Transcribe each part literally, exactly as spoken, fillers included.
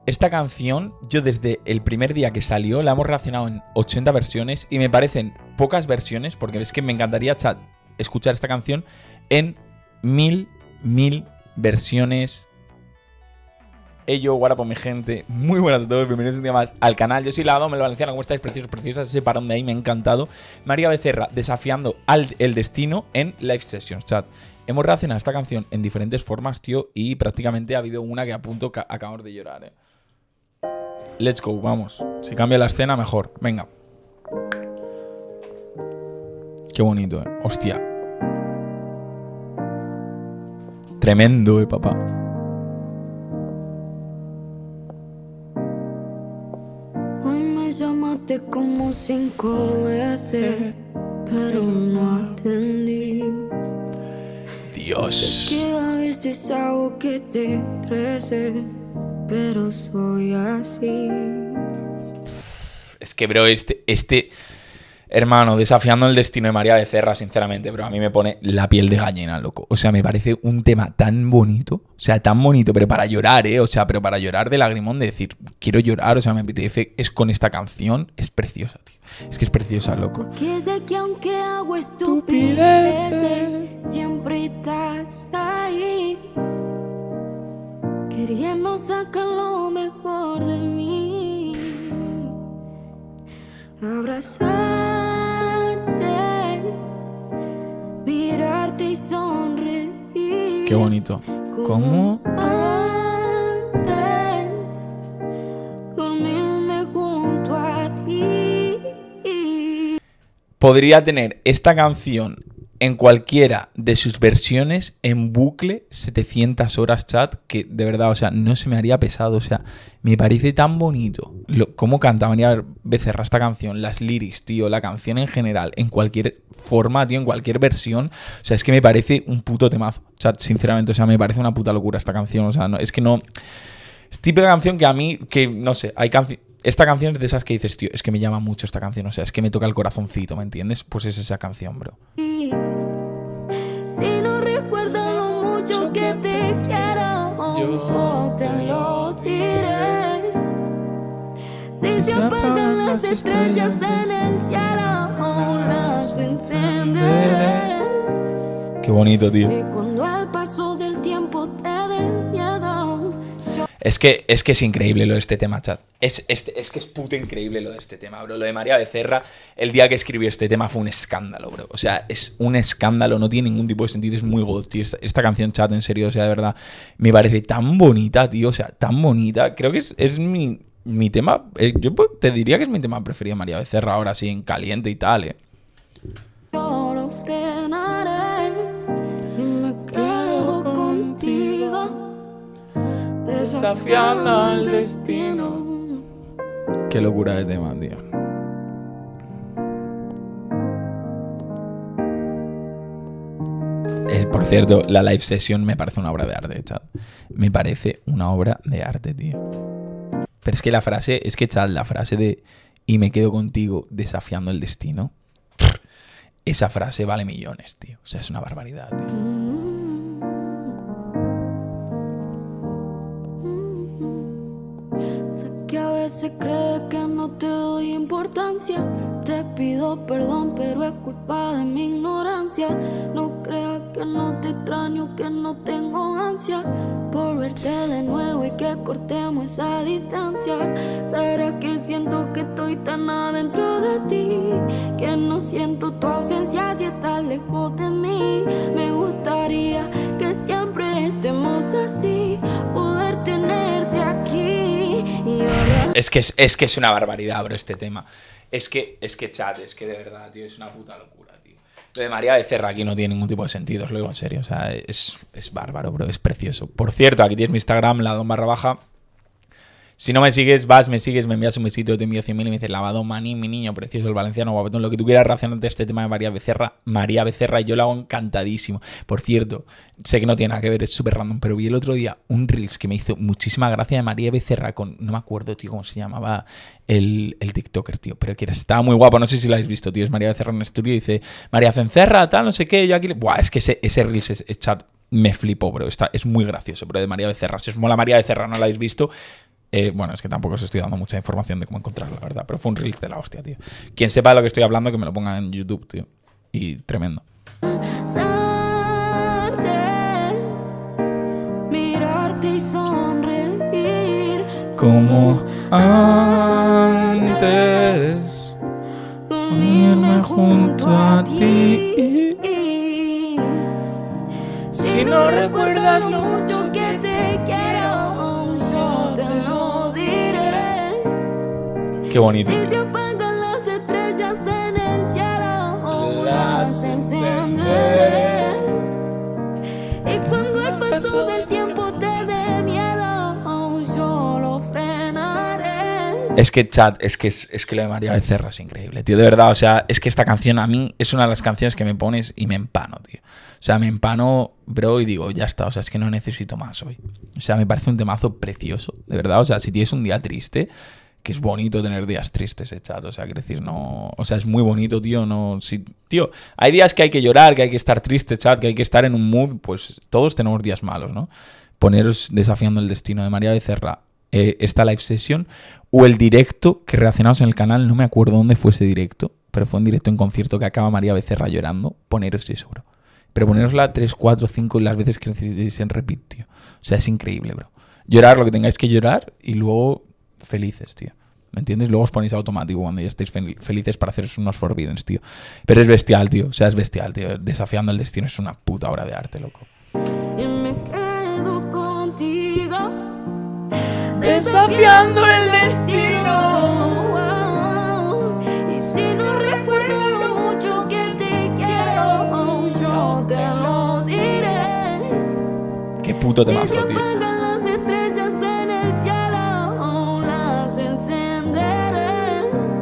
esta canción, yo desde el primer día que salió, la hemos reaccionado en ochenta versiones y me parecen pocas versiones, porque es que me encantaría, chat, escuchar esta canción en mil, mil versiones. Hey yo, guarapo mi gente, muy buenas a todos, bienvenidos un día más al canal. Yo soy Lavadón, el Valenciano, ¿cómo estáis? Preciosos, preciosas, ese parón de ahí me ha encantado. María Becerra desafiando al el destino en live sessions, chat. Hemos reaccionado a esta canción en diferentes formas, tío, y prácticamente ha habido una que a punto que acabamos de llorar, eh. Let's go, vamos. Si cambia la escena, mejor. Venga. Qué bonito, eh. Hostia. Tremendo, eh, papá. Hoy me llamaste como cinco veces, pero no atendí. Dios. Que a veces hago que te trece, pero soy así. Es que, bro, este, este... Hermano, desafiando el destino de María Becerra, sinceramente, pero a mí me pone la piel de gallina, loco. O sea, me parece un tema tan bonito. O sea, tan bonito, pero para llorar, ¿eh? O sea, pero para llorar de lagrimón, de decir, quiero llorar, o sea, me apetece. Es con esta canción, es preciosa, tío. Es que es preciosa, loco. Porque sé que aunque hago estupideces, siempre estás ahí, queriendo sacar lo mejor de mí. Abrazarte, mirarte y sonreír. Qué bonito. ¿Cómo? Antes, dormirme junto a ti. Podría tener esta canción en cualquiera de sus versiones en bucle setecientas horas, chat, que de verdad, o sea, no se me haría pesado. O sea, me parece tan bonito lo, cómo canta María Becerra esta canción, las lyrics, tío, la canción en general, en cualquier forma, tío, en cualquier versión. O sea, es que me parece un puto temazo, chat, sinceramente. O sea, me parece una puta locura esta canción. O sea, no, es que no... Es típica canción que a mí, que no sé, hay canciones... Esta canción es de esas que dices, tío, es que me llama mucho esta canción, o sea, es que me toca el corazoncito, ¿me entiendes? Pues es esa canción, bro. Si no recuerdo lo mucho que te quiero, yo te lo diré. Si se apagan las estrellas en el cielo, las encenderé. Qué bonito, tío. Y cuando al paso del tiempo te dé miedo, Es que, es que es increíble lo de este tema, chat. Es, es, es que es puto increíble lo de este tema, bro. Lo de María Becerra, el día que escribió este tema fue un escándalo, bro. O sea, es un escándalo, no tiene ningún tipo de sentido, es muy god, tío. Esta, esta canción, chat, en serio, o sea, de verdad, me parece tan bonita, tío. O sea, tan bonita. Creo que es, es mi, mi tema, eh, yo te diría que es mi tema preferido, María Becerra, ahora sí, en caliente y tal, eh. yo lo frenaré y me quedo contigo, desafiando al destino. Qué locura de tema, tío. Eh, por cierto, la live session me parece una obra de arte, chat. Me parece una obra de arte, tío. Pero es que la frase, es que, chat, la frase de y me quedo contigo desafiando el destino, esa frase vale millones, tío. O sea, es una barbaridad, tío. Sé que a veces crees que no te doy importancia. Te pido perdón, pero es culpa de mi ignorancia. No creas que no te extraño, que no tengo ansia por verte de nuevo y que cortemos esa distancia. ¿Será que siento que estoy tan adentro de ti, que no siento tu ausencia si estás lejos de mí? Me gustaría que siempre estemos así, poder tenerte aquí. Y ahora... Es que es, es que es una barbaridad, bro, este tema. Es que, es que, chat, es que de verdad, tío, es una puta locura, tío. Lo de María Becerra aquí no tiene ningún tipo de sentido, os lo digo en serio. O sea, es, es bárbaro, bro, es precioso. Por cierto, aquí tienes mi Instagram, lavadón barra baja. Si no me sigues, vas, me sigues, me envías un besito, te envío cien mil y me dices, Lavadón, maní, mi niño precioso, el valenciano, guapetón, lo que tú quieras relacionarte a este tema de María Becerra, María Becerra, y yo lo hago encantadísimo. Por cierto, sé que no tiene nada que ver, es súper random, pero vi el otro día un Reels que me hizo muchísima gracia de María Becerra con, no me acuerdo, tío, cómo se llamaba el, el TikToker, tío, pero que era, estaba muy guapo, no sé si lo habéis visto, tío, es María Becerra en el estudio y dice, María Cencerra, tal, no sé qué, yo aquí... Buah, es que ese, ese Reels, es chat, me flipó, bro, está, es muy gracioso, bro, de María Becerra. Si os mola María Becerra, no la habéis visto... Eh, bueno, es que tampoco os estoy dando mucha información de cómo encontrarlo, la verdad. Pero fue un reel de la hostia, tío. Quien sepa de lo que estoy hablando, que me lo ponga en YouTube, tío. Y tremendo. Mirarte y sonreír como antes, unirme junto a ti. Si no recuerdas lo mucho que te quiero, yo te lo diré. Qué bonito. Si se apagan las estrellas en el cielo, las encenderé. Y cuando el paso del tiempo te dé miedo, yo lo frenaré. Es que, chat, es que, es, es que lo de María Becerra es increíble, tío. De verdad, o sea, es que esta canción a mí es una de las canciones que me pones y me empano, tío. O sea, me empano, bro, y digo, ya está, o sea, es que no necesito más hoy. O sea, me parece un temazo precioso, de verdad. O sea, si tienes un día triste, que es bonito tener días tristes, eh, chat. O sea, quiero decir, no... O sea, es muy bonito, tío, no... Si, tío, hay días que hay que llorar, que hay que estar triste, chat, que hay que estar en un mood, pues todos tenemos días malos, ¿no? Poneros Desafiando el Destino de María Becerra, eh, esta live session, o el directo que reaccionamos en el canal, no me acuerdo dónde fue ese directo, pero fue un directo en concierto que acaba María Becerra llorando, poneros eso, bro. Pero ponerosla tres, cuatro, cinco las veces que necesitéis en repeat, tío. O sea, es increíble, bro. Llorar lo que tengáis que llorar y luego felices, tío. ¿Me entiendes? Luego os ponéis automático cuando ya estéis felices para haceros unos Forbiddens, tío. Pero es bestial, tío. O sea, es bestial, tío. Desafiando el Destino es una puta obra de arte, loco. Y me quedo contigo, Desafiando el destino. Y si no recuerdo lo mucho que te quiero, yo te lo diré. Qué puto Si se temazo, tío. apagan las estrellas en el cielo, las encenderé.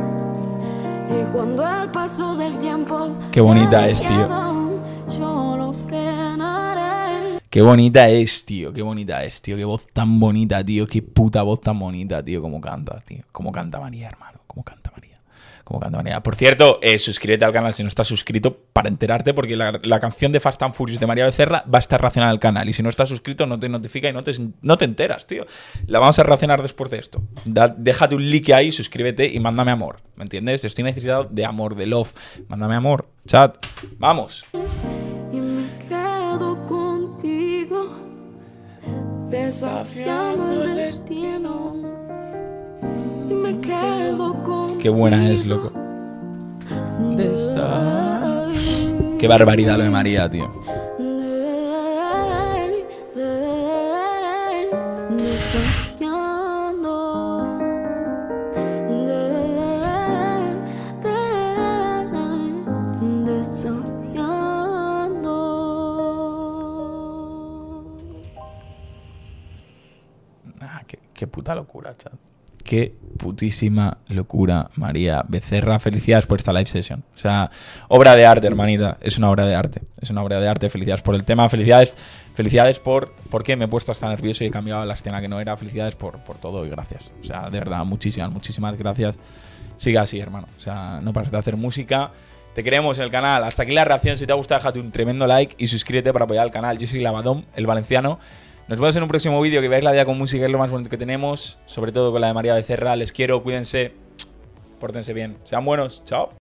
Y cuando el paso del tiempo Qué bonita te es, tío. quedo, yo lo frenaré. Qué bonita es, tío. Qué bonita es, tío. Qué voz tan bonita, tío. Qué puta voz tan bonita, tío. Cómo canta, tío. Cómo canta María, hermano. Cómo canta María. Cómo canta María. Por cierto, eh, suscríbete al canal si no estás suscrito para enterarte, porque la, la canción de Fast and Furious de María Becerra va a estar relacionada al canal. Y si no estás suscrito, no te notifica y no te, no te enteras, tío. La vamos a relacionar después de esto. Da, déjate un like ahí, suscríbete y mándame amor. ¿Me entiendes? Estoy necesitado de amor, de love. Mándame amor. Chat. Vamos. Y me quedo contigo, desafiando el destino. Y me quedo contigo. Qué buena es, loco. Qué barbaridad lo de María, tío. Ah, qué, qué puta locura, chat. Qué putísima locura, María Becerra. Felicidades por esta live session. O sea, obra de arte, hermanita. Es una obra de arte. Es una obra de arte. Felicidades por el tema. Felicidades, felicidades por... ¿Por qué me he puesto hasta nervioso y he cambiado la escena que no era? Felicidades por, por todo y gracias. O sea, de verdad, muchísimas, muchísimas gracias. Sigue así, hermano. O sea, no pares de hacer música. Te queremos en el canal. Hasta aquí la reacción. Si te ha gustado, déjate un tremendo like y suscríbete para apoyar al canal. Yo soy Lavadón, el valenciano. Nos vemos en un próximo vídeo, que veáis la vida con música, es lo más bonito que tenemos, sobre todo con la de María Becerra. Les quiero, cuídense, pórtense bien, sean buenos, chao.